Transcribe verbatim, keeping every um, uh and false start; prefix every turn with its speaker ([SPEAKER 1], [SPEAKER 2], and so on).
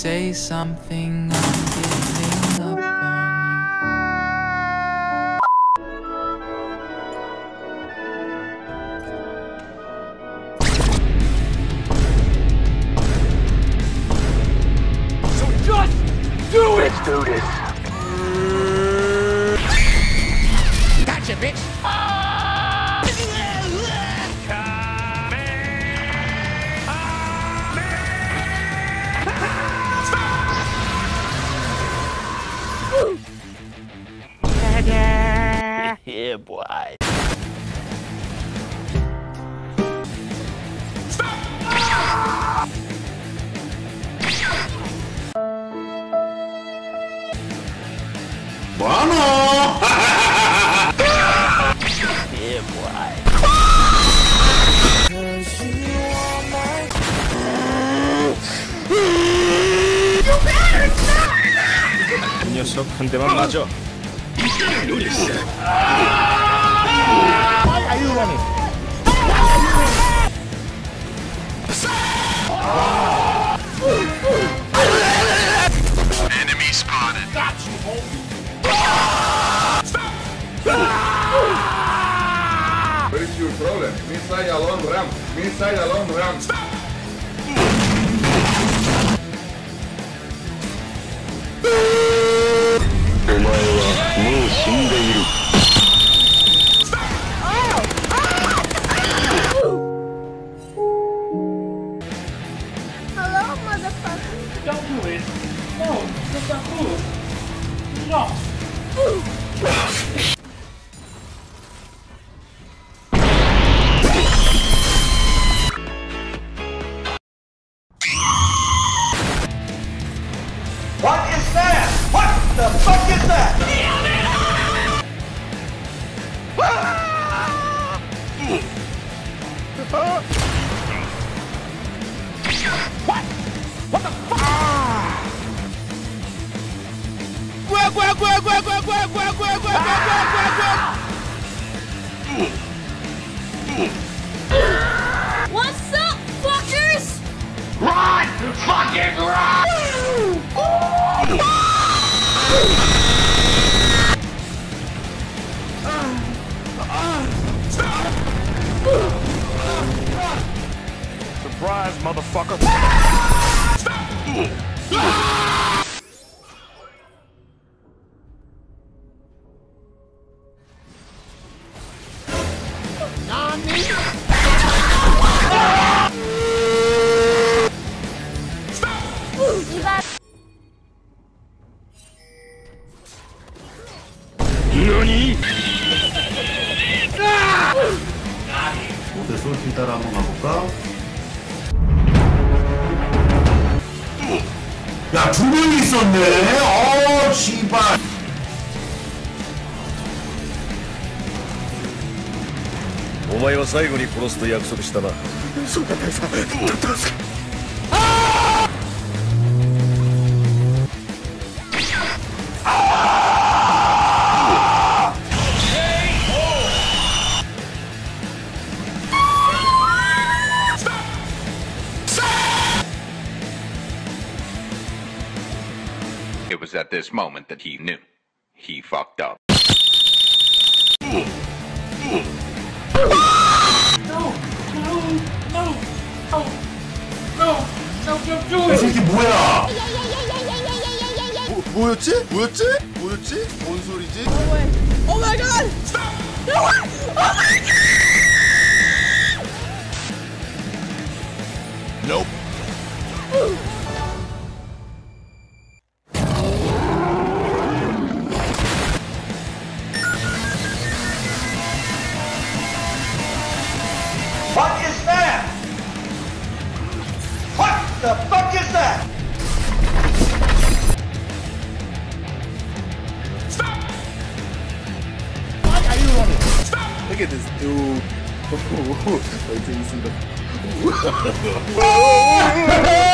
[SPEAKER 1] say something, I'm giving up on you. So just do it! Let's do this. Gotcha, bitch!
[SPEAKER 2] Yeah, boy.
[SPEAKER 3] Bueno.
[SPEAKER 2] Yeah, boy. 이 녀석 한 대만 맞아.
[SPEAKER 4] Why are you running?
[SPEAKER 3] Enemy spotted.
[SPEAKER 4] Got you, homie.
[SPEAKER 5] What is your problem? Inside a long ramp. Inside a long ramp.
[SPEAKER 6] Hello, motherfucker.
[SPEAKER 4] Don't do it. No, that's not cool. No.
[SPEAKER 7] What is that? What the fuck is that?
[SPEAKER 4] What? What the fuck?
[SPEAKER 6] What's up, fuckers?
[SPEAKER 4] Run! Fucking run!
[SPEAKER 2] Surprise, motherfucker. 너니?
[SPEAKER 3] 어때, 솔팀 따라 한번 가볼까? 야, 두 명이 있었네. 어, 씨발.
[SPEAKER 2] お前は最後に殺すと約束したな。
[SPEAKER 4] そうか、大佐。
[SPEAKER 5] It was at this moment that he knew. He fucked up.
[SPEAKER 4] No, no, no, no, no, don't do
[SPEAKER 3] 이
[SPEAKER 4] it.
[SPEAKER 3] 새끼 뭐야?
[SPEAKER 8] 뭐, 뭐였지? 뭐였지? 뭐였지? 뭔 소리지?
[SPEAKER 6] Oh my god! No way! Oh my god!
[SPEAKER 8] Nope.
[SPEAKER 7] What is that? What the fuck is that?
[SPEAKER 4] Why are you running?
[SPEAKER 8] Look at this dude. 어, 재밌습니다.